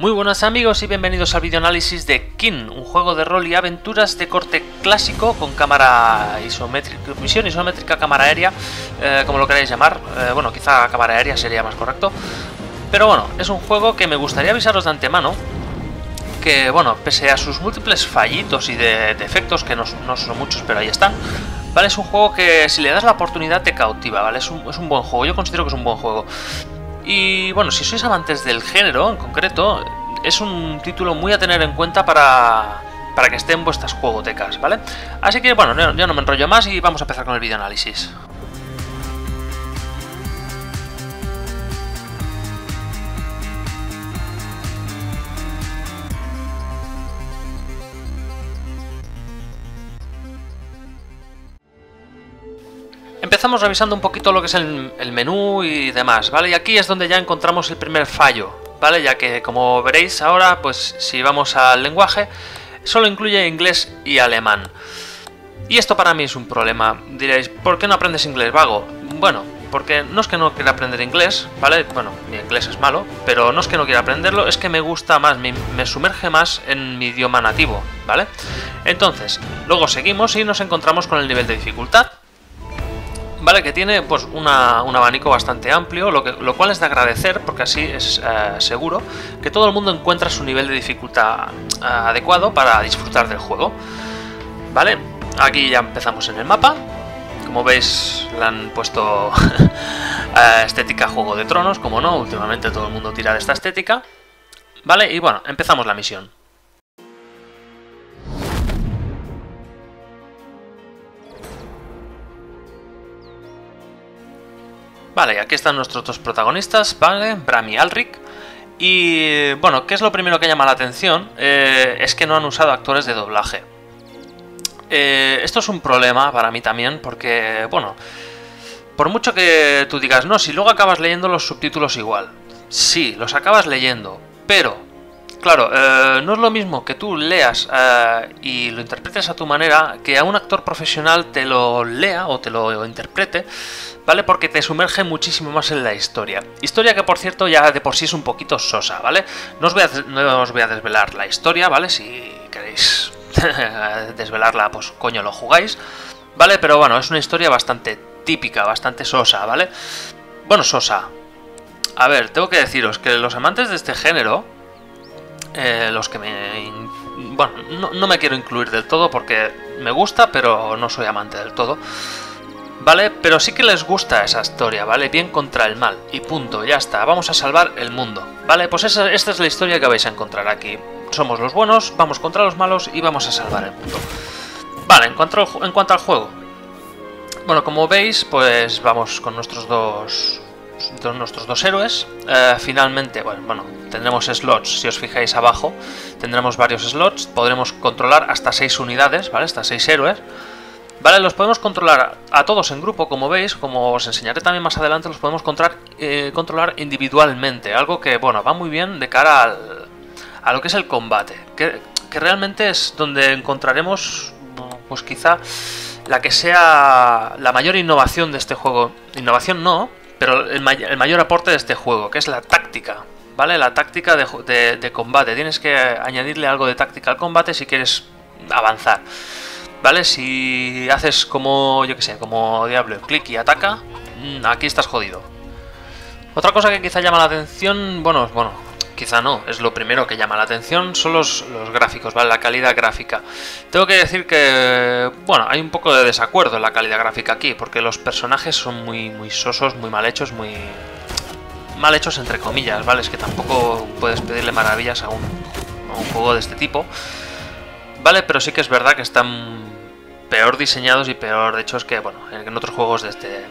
Muy buenas amigos y bienvenidos al videoanálisis de Kin, un juego de rol y aventuras de corte clásico con cámara isométrica, visión isométrica, cámara aérea, como lo queráis llamar. Bueno, quizá cámara aérea sería más correcto. Pero bueno, es un juego que me gustaría avisaros de antemano que, bueno, pese a sus múltiples fallitos y de defectos, que no son muchos, pero ahí están, ¿vale? Es un juego que si le das la oportunidad te cautiva, ¿vale? Es un buen juego, yo considero que es un buen juego. Y bueno, si sois amantes del género en concreto, es un título muy a tener en cuenta para que esté en vuestras juegotecas, ¿vale? Así que bueno, ya no me enrollo más y vamos a empezar con el videoanálisis. Empezamos revisando un poquito lo que es el menú y demás, ¿vale? Y aquí es donde ya encontramos el primer fallo, ¿vale? Ya que, como veréis ahora, pues si vamos al lenguaje, solo incluye inglés y alemán. Y esto para mí es un problema. Diréis, ¿por qué no aprendes inglés, vago? Bueno, porque no es que no quiera aprender inglés, ¿vale? Bueno, mi inglés es malo, pero no es que no quiera aprenderlo, es que me gusta más, me sumerge más en mi idioma nativo, ¿vale? Entonces, luego seguimos y nos encontramos con el nivel de dificultad. Vale, que tiene pues un abanico bastante amplio, lo cual es de agradecer, porque así es seguro que todo el mundo encuentra su nivel de dificultad adecuado para disfrutar del juego. Vale, aquí ya empezamos en el mapa. Como veis, le han puesto estética Juego de Tronos, como no, últimamente todo el mundo tira de esta estética. Vale, y bueno, empezamos la misión. Vale, aquí están nuestros dos protagonistas, ¿vale? Bram y Alrik. Y bueno, ¿qué es lo primero que llama la atención? Es que no han usado actores de doblaje. Esto es un problema para mí también, porque, bueno, por mucho que tú digas, no, si luego acabas leyendo los subtítulos igual. Sí, los acabas leyendo, pero, claro, no es lo mismo que tú leas y lo interpretes a tu manera, que a un actor profesional te lo lea o te lo interprete, ¿vale? Porque te sumerge muchísimo más en la historia. Historia que, por cierto, ya de por sí es un poquito sosa, ¿vale? No os voy a desvelar la historia, ¿vale? Si queréis desvelarla, pues coño, lo jugáis, ¿vale? Pero bueno, es una historia bastante típica, bastante sosa, ¿vale? Bueno, sosa. A ver, tengo que deciros que los amantes de este género, los que bueno, no me quiero incluir del todo porque me gusta, pero no soy amante del todo, ¿vale? Pero sí que les gusta esa historia, ¿vale? Bien contra el mal, y punto, ya está, vamos a salvar el mundo, ¿vale? Pues esta es la historia que vais a encontrar aquí. Somos los buenos, vamos contra los malos y vamos a salvar el mundo. Vale, en cuanto al juego, bueno, como veis, pues vamos con nuestros dos héroes. Finalmente, bueno, tendremos slots, si os fijáis abajo, tendremos varios slots, podremos controlar hasta 6 unidades, ¿vale? Hasta 6 héroes. Vale, los podemos controlar a todos en grupo, como veis, como os enseñaré también más adelante, los podemos controlar individualmente, algo que, bueno, va muy bien de cara a lo que es el combate, que realmente es donde encontraremos, pues quizá, la que sea la mayor innovación de este juego. Innovación no, pero el mayor aporte de este juego, que es la táctica, ¿vale? La táctica de combate. Tienes que añadirle algo de táctica al combate si quieres avanzar. ¿Vale? Si haces como, yo que sé, como Diablo, clic y ataca, aquí estás jodido. Otra cosa que quizá llama la atención, bueno, quizá no, es lo primero que llama la atención, son los gráficos, ¿vale? La calidad gráfica. Tengo que decir que, bueno, hay un poco de desacuerdo en la calidad gráfica aquí, porque los personajes son muy sosos, muy mal hechos, muy mal hechos entre comillas, ¿vale? Es que tampoco puedes pedirle maravillas a un juego de este tipo, ¿vale? Pero sí que es verdad que están peor diseñados y peor hechos que, bueno, en otros juegos de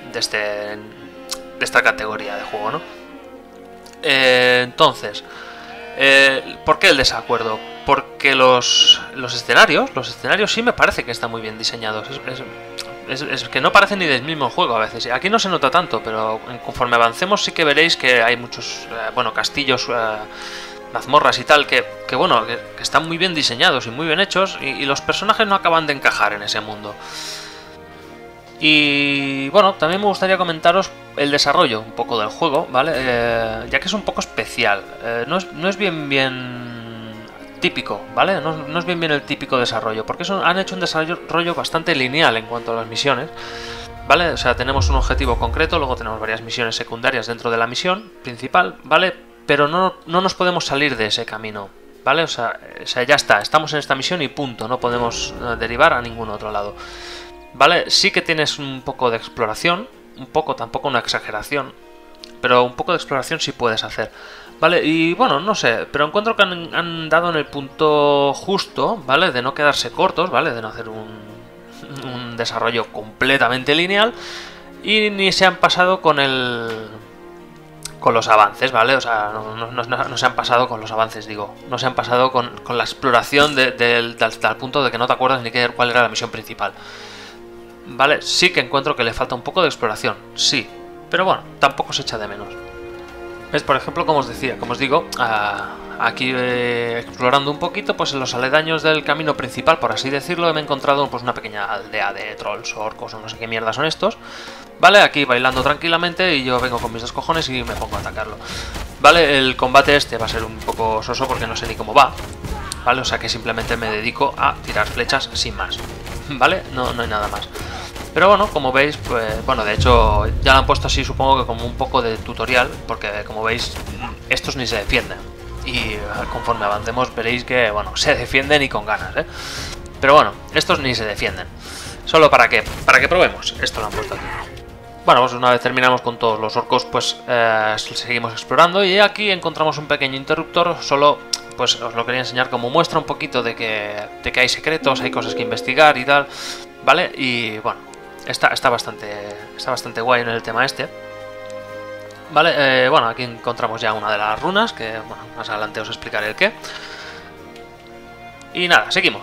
esta categoría de juego, ¿no? Entonces, ¿por qué el desacuerdo? Porque los escenarios sí me parece que están muy bien diseñados. Es que no parecen ni del mismo juego a veces. Aquí no se nota tanto, pero conforme avancemos sí que veréis que hay muchos, bueno, castillos, mazmorras y tal, que están muy bien diseñados y muy bien hechos, y los personajes no acaban de encajar en ese mundo. Y bueno, también me gustaría comentaros el desarrollo un poco del juego, ¿vale? Ya que es un poco especial. No es bien típico, ¿vale? No es bien el típico desarrollo, porque han hecho un desarrollo bastante lineal en cuanto a las misiones, ¿vale? O sea, tenemos un objetivo concreto, luego tenemos varias misiones secundarias dentro de la misión principal, ¿vale? Pero no nos podemos salir de ese camino, ¿vale? O sea, ya está, estamos en esta misión y punto, no podemos derivar a ningún otro lado, ¿vale? Sí que tienes un poco de exploración, un poco, tampoco una exageración, pero un poco de exploración sí puedes hacer, ¿vale? Y bueno, no sé, pero encuentro que han dado en el punto justo, ¿vale? De no quedarse cortos, ¿vale? De no hacer un desarrollo completamente lineal y ni se han pasado con los avances, ¿vale? O sea, no se han pasado con los avances, digo. No se han pasado con la exploración hasta el punto de que no te acuerdas ni cuál era la misión principal, ¿vale? Sí que encuentro que le falta un poco de exploración, sí. Pero bueno, tampoco se echa de menos. Es, por ejemplo, como os decía, como os digo, aquí explorando un poquito, pues en los aledaños del camino principal, por así decirlo, me he encontrado pues una pequeña aldea de trolls, orcos o no sé qué mierda son estos, ¿vale? Aquí bailando tranquilamente y yo vengo con mis dos cojones y me pongo a atacarlo, ¿vale? El combate este va a ser un poco soso porque no sé ni cómo va, ¿vale? O sea que simplemente me dedico a tirar flechas sin más, ¿vale? No hay nada más. Pero bueno, como veis, pues bueno, de hecho ya lo han puesto así, supongo que como un poco de tutorial, porque como veis, estos ni se defienden. Y conforme avancemos veréis que, bueno, se defienden y con ganas, ¿eh? Pero bueno, estos ni se defienden. Solo para que probemos, esto lo han puesto aquí. Bueno, pues una vez terminamos con todos los orcos, pues seguimos explorando y aquí encontramos un pequeño interruptor, solo pues os lo quería enseñar como muestra un poquito de que hay secretos, hay cosas que investigar y tal, ¿vale? Y bueno, está bastante guay en el tema este. Vale, bueno, aquí encontramos ya una de las runas, que bueno, más adelante os explicaré el qué. Y nada, seguimos.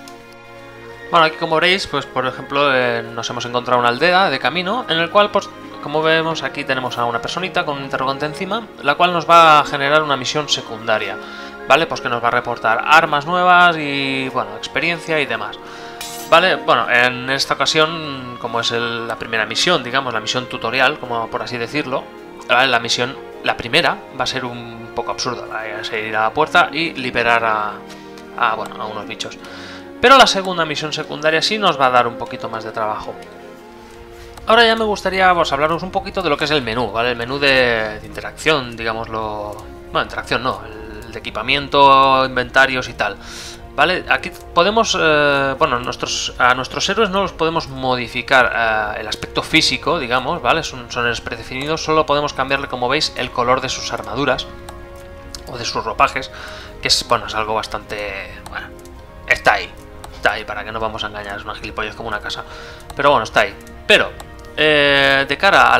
Bueno, aquí como veréis, pues por ejemplo, nos hemos encontrado una aldea de camino, en el cual, pues como vemos, aquí tenemos a una personita con un interrogante encima, la cual nos va a generar una misión secundaria, ¿vale? Pues que nos va a reportar armas nuevas y, bueno, experiencia y demás. Vale, bueno, en esta ocasión, como es la primera misión, digamos, la misión tutorial, como por así decirlo, ¿vale? La primera va a ser un poco absurda, ¿vale? Va a ser ir a la puerta y liberar a unos bichos. Pero la segunda misión secundaria sí nos va a dar un poquito más de trabajo. Ahora ya me gustaría pues, hablaros un poquito de lo que es el menú, ¿vale? El menú de interacción, digámoslo... Bueno, interacción no, el de equipamiento, inventarios y tal. ¿Vale? Aquí podemos, bueno, a nuestros héroes no los podemos modificar el aspecto físico, digamos, ¿vale? Son héroes predefinidos, solo podemos cambiarle, como veis, el color de sus armaduras o de sus ropajes, que es, bueno, es algo bastante... Bueno, está ahí, para que no vamos a engañar, es una gilipollez como una casa. Pero bueno, está ahí. Pero, de cara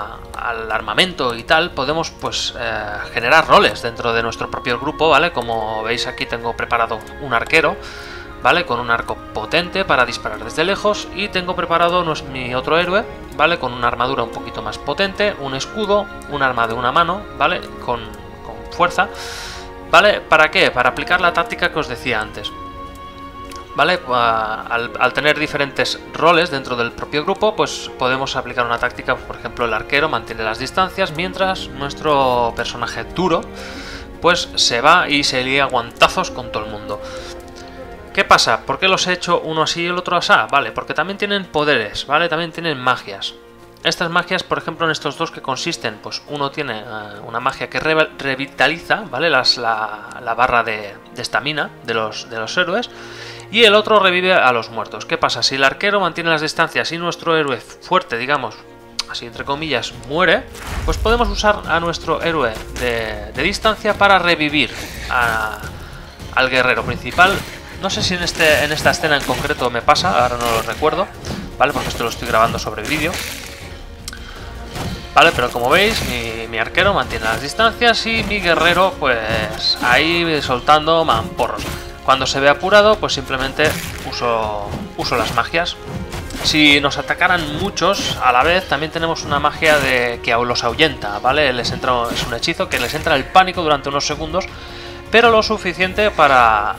al armamento y tal, podemos pues generar roles dentro de nuestro propio grupo, ¿vale? Como veis aquí tengo preparado un arquero, ¿vale? Con un arco potente para disparar desde lejos, y tengo preparado mi otro héroe, ¿vale? Con una armadura un poquito más potente, un escudo, un arma de una mano, ¿vale? Con fuerza, ¿vale? ¿Para qué? Para aplicar la táctica que os decía antes. ¿Vale? Al tener diferentes roles dentro del propio grupo, pues podemos aplicar una táctica. Por ejemplo, el arquero mantiene las distancias, mientras nuestro personaje duro pues se va y se lía guantazos con todo el mundo. ¿Qué pasa? ¿Por qué los he hecho uno así y el otro así? Vale, porque también tienen poderes, ¿vale? También tienen magias. Estas magias, por ejemplo, en estos dos que consisten, pues uno tiene una magia que revitaliza, ¿vale? La barra de estamina de los héroes. Y el otro revive a los muertos. ¿Qué pasa? Si el arquero mantiene las distancias y nuestro héroe fuerte, digamos, así entre comillas, muere, pues podemos usar a nuestro héroe de distancia para revivir al guerrero principal. No sé si en esta escena en concreto me pasa, ahora no lo recuerdo, ¿vale? Porque esto lo estoy grabando sobre vídeo. Vale, pero como veis, mi arquero mantiene las distancias y mi guerrero, pues, ahí soltando mamporros. Cuando se ve apurado, pues simplemente uso las magias. Si nos atacaran muchos a la vez, también tenemos una magia que los ahuyenta, ¿vale? Es un hechizo que les entra el pánico durante unos segundos, pero lo suficiente para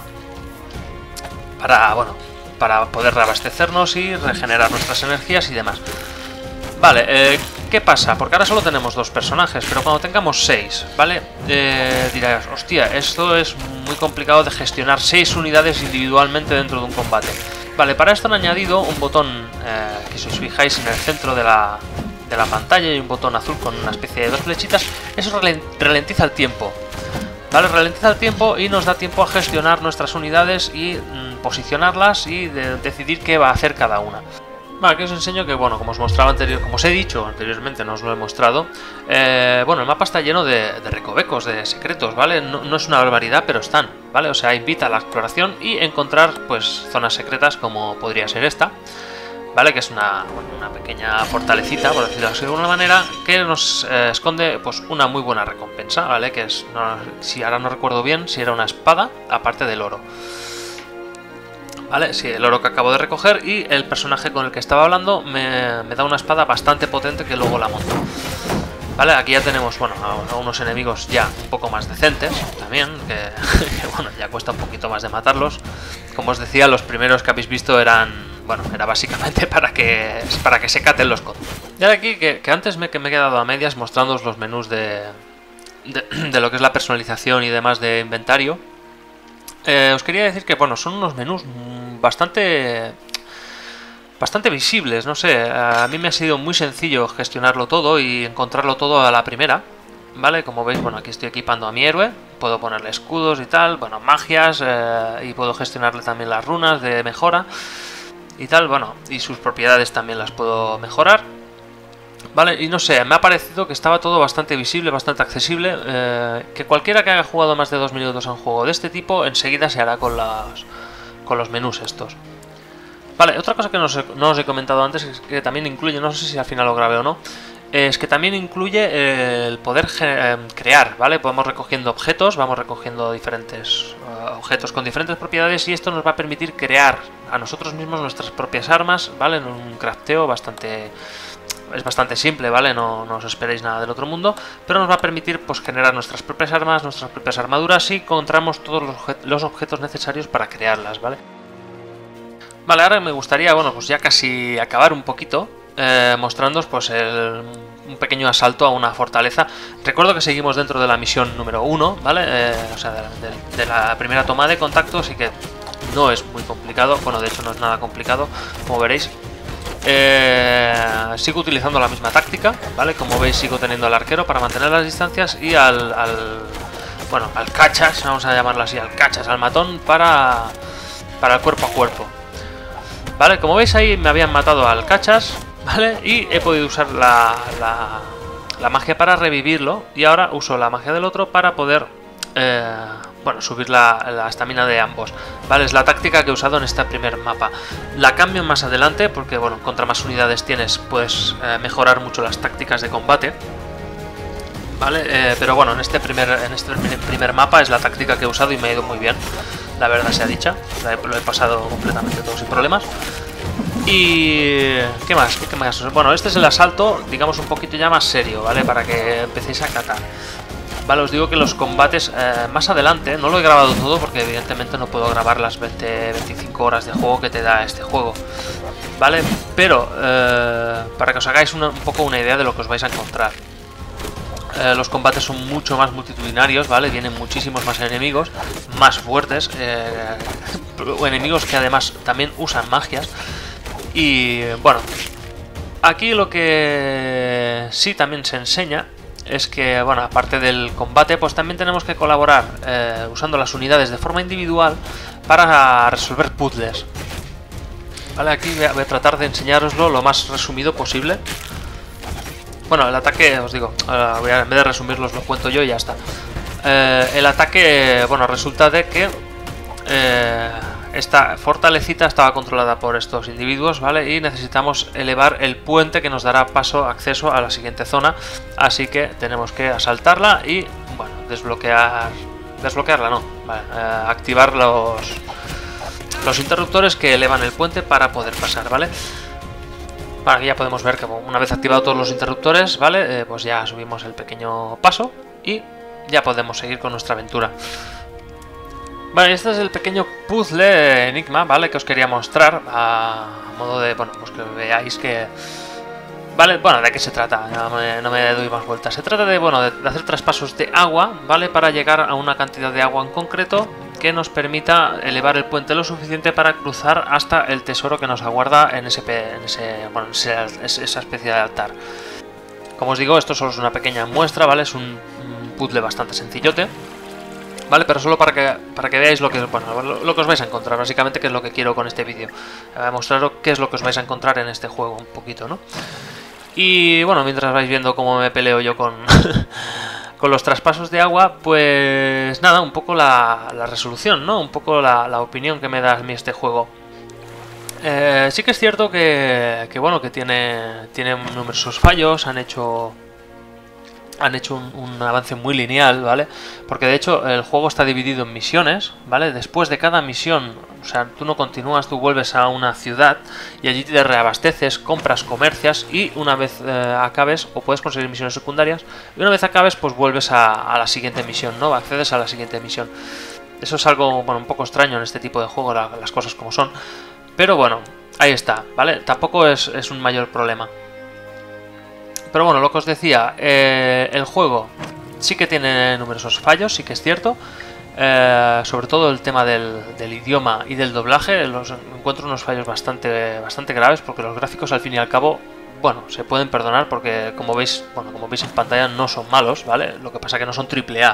poder reabastecernos y regenerar nuestras energías y demás. Vale, ¿Qué pasa? Porque ahora solo tenemos 2 personajes, pero cuando tengamos 6, ¿vale? Dirás, hostia, esto es muy complicado de gestionar 6 unidades individualmente dentro de un combate. Vale, para esto han añadido un botón que si os fijáis en el centro de la pantalla y un botón azul con una especie de 2 flechitas. Eso ralentiza el tiempo, ¿vale? Ralentiza el tiempo y nos da tiempo a gestionar nuestras unidades y posicionarlas y decidir qué va a hacer cada una. Vale, aquí os enseño que, bueno, como os he dicho anteriormente, no os lo he mostrado, bueno, el mapa está lleno de recovecos, de secretos, ¿vale? No es una barbaridad, pero están, ¿vale? O sea, invita a la exploración y encontrar, pues, zonas secretas como podría ser esta, ¿vale? Que es una pequeña fortalecita, por decirlo así de alguna manera, que nos esconde, pues, una muy buena recompensa, ¿vale? Que es, si ahora no recuerdo bien, si era una espada, aparte del oro. Vale, sí, el oro que acabo de recoger y el personaje con el que estaba hablando me da una espada bastante potente que luego la monto. Vale, aquí ya tenemos, bueno, a unos enemigos ya un poco más decentes también, que bueno, ya cuesta un poquito más de matarlos. Como os decía, los primeros que habéis visto eran, bueno, era básicamente para que se caten los contos. Y ahora aquí, que antes me he quedado a medias mostrándoos los menús de lo que es la personalización y demás de inventario. Os quería decir que, bueno, son unos menús bastante visibles, no sé, a mí me ha sido muy sencillo gestionarlo todo y encontrarlo todo a la primera, ¿vale? Como veis, bueno, aquí estoy equipando a mi héroe, puedo ponerle escudos y tal, bueno, magias, y puedo gestionarle también las runas de mejora y tal, bueno, y sus propiedades también las puedo mejorar. Vale, y no sé, me ha parecido que estaba todo bastante visible, bastante accesible, que cualquiera que haya jugado más de 2 minutos a un juego de este tipo, enseguida se hará con los menús estos. Vale, otra cosa que no os he comentado antes es que también incluye, no sé si al final lo grabé o no, es que también incluye el poder crear, ¿vale? Vamos recogiendo objetos, vamos recogiendo diferentes objetos con diferentes propiedades y esto nos va a permitir crear a nosotros mismos nuestras propias armas, ¿vale? En un crafteo es bastante simple, ¿vale? No os esperéis nada del otro mundo, pero nos va a permitir, pues, generar nuestras propias armas, nuestras propias armaduras y encontramos todos los objetos necesarios para crearlas, ¿vale? Vale, ahora me gustaría, bueno, pues ya casi acabar un poquito, mostrándoos, pues, un pequeño asalto a una fortaleza. Recuerdo que seguimos dentro de la misión número 1, ¿vale? O sea, de la primera toma de contacto, así que no es muy complicado, bueno, de hecho no es nada complicado, como veréis. Sigo utilizando la misma táctica, ¿vale? Como veis, sigo teniendo al arquero para mantener las distancias y al cachas, vamos a llamarlo así, al cachas, al matón para el cuerpo a cuerpo. Vale, como veis ahí me habían matado al cachas, ¿vale? Y he podido usar la magia para revivirlo y ahora uso la magia del otro para poder bueno, subir la estamina de ambos, ¿vale? Es la táctica que he usado en este primer mapa. La cambio más adelante porque, bueno, contra más unidades tienes, puedes mejorar mucho las tácticas de combate, ¿vale? Pero bueno, en este primer mapa es la táctica que he usado y me ha ido muy bien, la verdad sea dicha. Lo he pasado completamente todo sin problemas. Y... ¿qué más? ¿Qué más? Bueno, este es el asalto, digamos, un poquito ya más serio, ¿vale? Para que empecéis a catar. Vale, os digo que los combates más adelante, no lo he grabado todo porque evidentemente no puedo grabar las 20-25 horas de juego que te da este juego, ¿vale? Pero para que os hagáis un poco una idea de lo que os vais a encontrar. Los combates son mucho más multitudinarios, ¿vale? Vienen muchísimos más enemigos, más fuertes, enemigos que además también usan magias. Y bueno, aquí lo que sí también se enseña es que, bueno, aparte del combate, pues también tenemos que colaborar usando las unidades de forma individual para resolver puzzles. Vale, aquí voy a tratar de enseñároslo lo más resumido posible. Bueno, el ataque, os digo, en vez de resumirlos lo cuento yo y ya está. El ataque, bueno, resulta de que esta fortalecita estaba controlada por estos individuos, ¿vale? Y necesitamos elevar el puente que nos dará acceso a la siguiente zona. Así que tenemos que asaltarla y, bueno, desbloquearla, no, vale, activar los interruptores que elevan el puente para poder pasar, ¿vale? Aquí ya podemos ver que una vez activados todos los interruptores, ¿vale? Pues ya subimos el pequeño paso y ya podemos seguir con nuestra aventura. Vale, este es el pequeño puzzle enigma, ¿vale? Que os quería mostrar a modo de, bueno, pues que veáis que ¿Vale? Bueno, ¿de qué se trata? No me doy más vueltas. Se trata de, bueno, de hacer traspasos de agua, ¿vale? Para llegar a una cantidad de agua en concreto que nos permita elevar el puente lo suficiente para cruzar hasta el tesoro que nos aguarda en esa especie de altar. Como os digo, esto solo es una pequeña muestra, ¿vale? Es un puzzle bastante sencillote, ¿vale? Pero solo para que veáis lo que os vais a encontrar, básicamente, que es lo que quiero con este vídeo. Mostraros qué es lo que os vais a encontrar en este juego, un poquito, ¿no? Y bueno, mientras vais viendo cómo me peleo yo con, con los traspasos de agua, pues nada, un poco la resolución, ¿no? Un poco la opinión que me da a mí este juego. Sí que es cierto que bueno, que tiene numerosos fallos, han hecho un avance muy lineal, ¿vale? Porque de hecho el juego está dividido en misiones, ¿vale? Después de cada misión, o sea, tú no continúas, tú vuelves a una ciudad y allí te reabasteces, compras, comercias y una vez acabes, o puedes conseguir misiones secundarias, y una vez acabes, pues vuelves a la siguiente misión, ¿no? Accedes a la siguiente misión. Eso es algo, bueno, un poco extraño en este tipo de juego, las cosas como son. Pero bueno, ahí está, ¿vale? Tampoco es un mayor problema. Pero bueno, lo que os decía, el juego sí que tiene numerosos fallos, sí que es cierto. Sobre todo el tema del idioma y del doblaje, encuentro unos fallos bastante graves, porque los gráficos al fin y al cabo, bueno, se pueden perdonar porque como veis en pantalla no son malos, ¿vale? Lo que pasa es que no son AAA.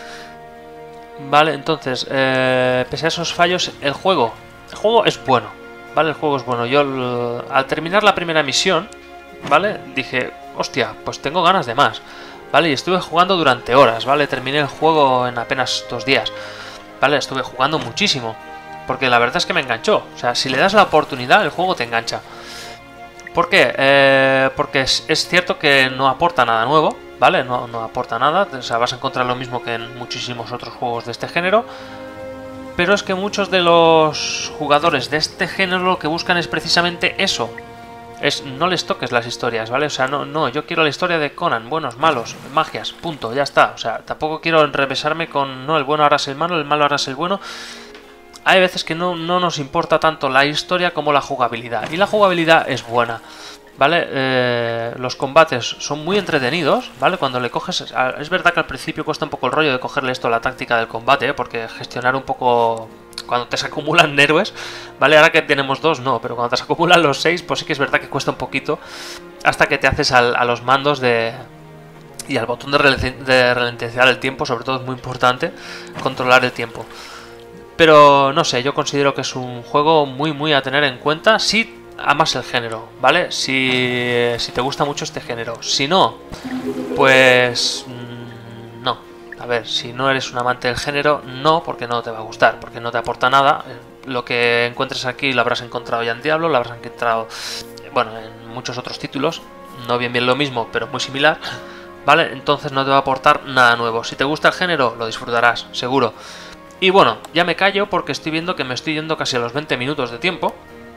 Vale, entonces, pese a esos fallos, el juego es bueno, ¿vale? El juego es bueno. Yo al terminar la primera misión, ¿vale? Dije, hostia, pues tengo ganas de más, ¿vale? Y estuve jugando durante horas, ¿vale? Terminé el juego en apenas 2 días, ¿vale? Estuve jugando muchísimo, porque la verdad es que me enganchó. O sea, si le das la oportunidad, el juego te engancha. ¿Por qué? Porque es cierto que no aporta nada nuevo, ¿vale? No aporta nada, o sea, vas a encontrar lo mismo que en muchísimos otros juegos de este género. Pero es que muchos de los jugadores de este género lo que buscan es precisamente eso. No les toques las historias, ¿vale? O sea, no, yo quiero la historia de Conan, buenos, malos, magias, punto, ya está. O sea, tampoco quiero enrevesarme con, no, el bueno ahora es el malo ahora es el bueno. Hay veces que no nos importa tanto la historia como la jugabilidad. Y la jugabilidad es buena, ¿vale? Los combates son muy entretenidos, ¿vale? Cuando le coges... Es verdad que al principio cuesta un poco el rollo de cogerle esto a la táctica del combate, ¿eh? Porque gestionar un poco... Cuando te se acumulan héroes, ¿vale? Ahora que tenemos 2, no, pero cuando te se acumulan los 6, pues sí que es verdad que cuesta un poquito hasta que te haces a los mandos y al botón de ralentizar el tiempo, sobre todo es muy importante controlar el tiempo. Pero no sé, yo considero que es un juego muy a tener en cuenta si amas el género, ¿vale? Si te gusta mucho este género. Si no, pues... no. A ver, si no eres un amante del género, no, porque no te va a gustar, porque no te aporta nada. Lo que encuentres aquí lo habrás encontrado ya en Diablo, lo habrás encontrado, bueno, en muchos otros títulos. No bien lo mismo, pero muy similar, ¿vale? Entonces no te va a aportar nada nuevo. Si te gusta el género, lo disfrutarás, seguro. Y bueno, ya me callo porque estoy viendo que me estoy yendo casi a los 20 minutos de tiempo.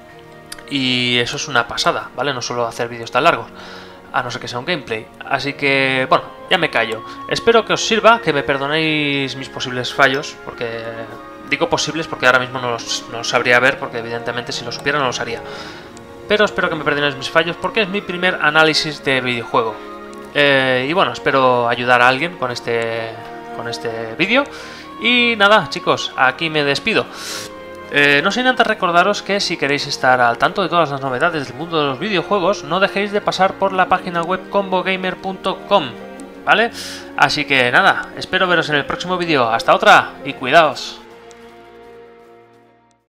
Y eso es una pasada, ¿vale? No suelo hacer vídeos tan largos, a no ser que sea un gameplay. Así que, bueno, ya me callo. Espero que os sirva, que me perdonéis mis posibles fallos, porque... Digo posibles porque ahora mismo no los sabría ver, porque evidentemente si lo supiera no los haría. Pero espero que me perdonéis mis fallos, porque es mi primer análisis de videojuego. Y bueno, espero ayudar a alguien con este vídeo. Y nada, chicos, aquí me despido. No sin antes recordaros que si queréis estar al tanto de todas las novedades del mundo de los videojuegos, no dejéis de pasar por la página web combogamer.com, ¿vale? Así que nada, espero veros en el próximo vídeo. Hasta otra y cuidaos.